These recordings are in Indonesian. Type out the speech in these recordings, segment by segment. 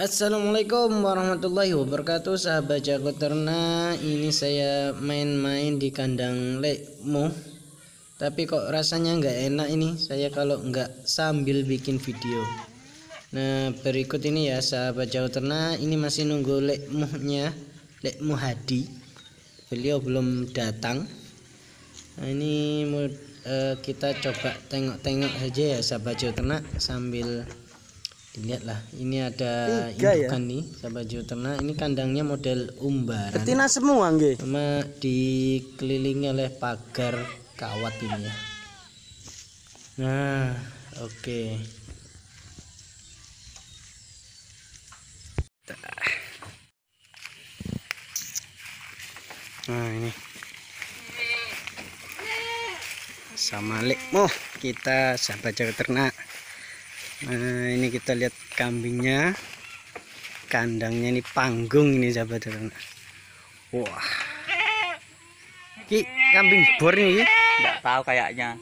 Assalamualaikum warahmatullahi wabarakatuh, sahabat jago ternak. Ini saya main-main di kandang lekmu, tapi kok rasanya nggak enak ini saya kalau nggak sambil bikin video. Nah, berikut ini ya sahabat jago ternak, ini masih nunggu lekmu Hadi, beliau belum datang. Nah, ini kita coba tengok-tengok saja ya sahabat jago ternak, sambil dilihatlah. Ini ada indukan nih sahabat jago ternak. Ini kandangnya model umbaran, betina semua nggih, cuma dikelilingi oleh pagar kawat ini ya. Nah, oke. Nah, ini sama lekmu kita sahabat jago ternak. Nah, ini kita lihat kambingnya, kandangnya ini panggung ini sahabat ternak. Wah, ki kambing bor nih, nggak tahu kayaknya.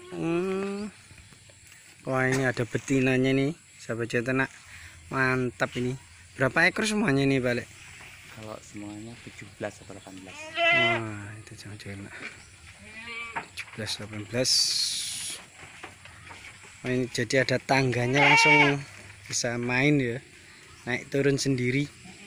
Wah, ini ada betinanya nih sahabat ternak, mantap ini. Berapa ekor semuanya nih balik? Kalau semuanya 17 atau 18. Wah, itu jangan-jangan 17 18. Oh, ini jadi ada tangganya, langsung bisa main ya, naik turun sendiri.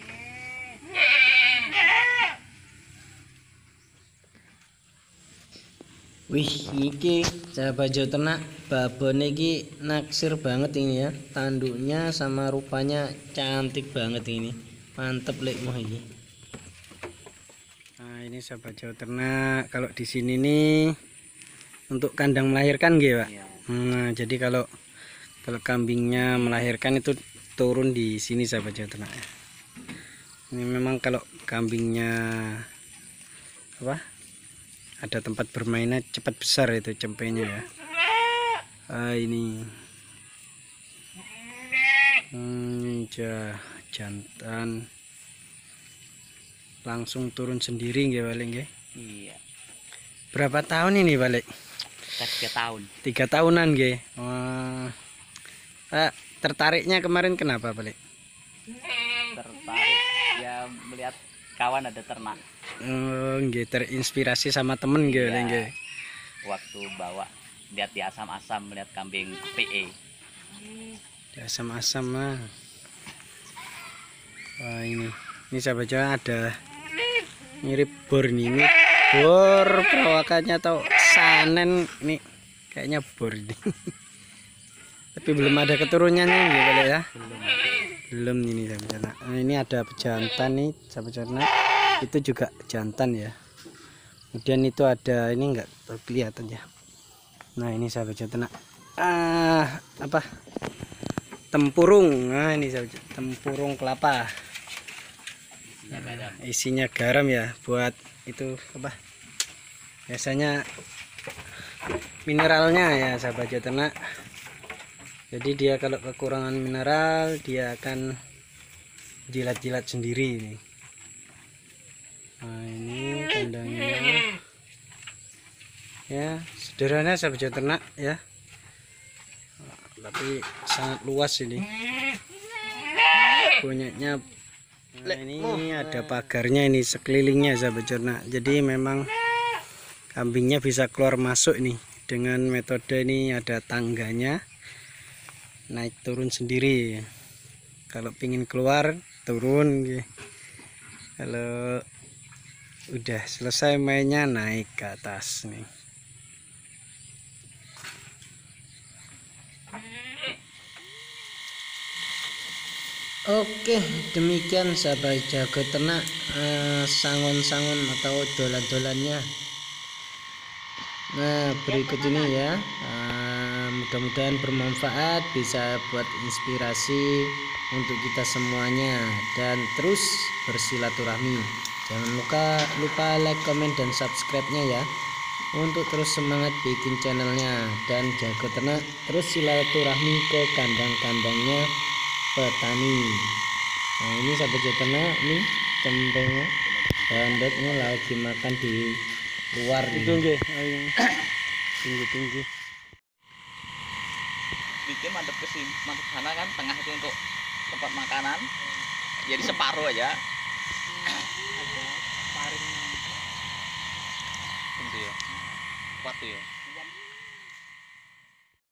Wih, iki sahabat jago ternak, babone iki naksir banget ini ya, tanduknya sama rupanya cantik banget ini, mantep lekmu ini. Nah, ini sahabat jago ternak, kalau di sini nih untuk kandang melahirkan gitu Pak. Iya. Nah, jadi kalau kambingnya melahirkan itu turun di sini sahabat jago ternak. Ini memang kalau kambingnya ada tempat bermainnya cepat besar itu cempenya ya. Ini jantan langsung turun sendiri nggih balik nggih. Iya. Berapa tahun ini balik? 3 tahun. 3 tahunan nggih. Wah. Tertariknya kemarin kenapa balik? Tertarik ya melihat kawan ada ternak. Nggih, terinspirasi sama temen nggih Iya. nggih. Waktu bawa lihat di asam-asam melihat kambing PE. Di asam-asam mah. Wah, ini sahabat jago ada mirip bor nih. Ini bor perawakannya atau sanen, ini kayaknya bor ini. Tapi belum ada keturunannya nggih balik ya. Belum ini sahabat ternak. Nah, ini ada pejantan nih sahabat ternak. Itu juga jantan ya. Kemudian itu ada, ini enggak kelihatan ya. Nah, ini sahabat ternak. Tempurung. Nah, ini sahabat, tempurung kelapa. Isinya garam ya, buat itu biasanya mineralnya ya sahabat ternak. Jadi dia kalau kekurangan mineral dia akan jilat-jilat sendiri ini. Nah, ini kandangnya ya, sederhana sahabat ternak ya, tapi sangat luas ini banyaknya. Nah, ini ada pagarnya ini sekelilingnya sahabat ternak, jadi memang kambingnya bisa keluar masuk nih dengan metode ini, ada tangganya, naik turun sendiri. Kalau pingin keluar turun gitu. Kalau udah selesai mainnya naik ke atas nih. Oke, demikian sahabat jago ternak, sangon-sangon atau dolan-dolannya. Nah, berikut ini ya, mudah-mudahan bermanfaat, bisa buat inspirasi untuk kita semuanya, dan terus bersilaturahmi. Jangan lupa like, comment, dan subscribe-nya ya, untuk terus semangat bikin channelnya, dan jago ternak terus silaturahmi ke kandang-kandangnya petani. Nah, ini sahabat jago ternak, ini cempengnya, bandotnya lagi makan di luar itu nggih. Tinggi-tinggi. Bikin mantep ke sana kan, tengah itu untuk tempat makanan. jadi separuh aja. Ada paring Itu ya. Kuat tuh ya.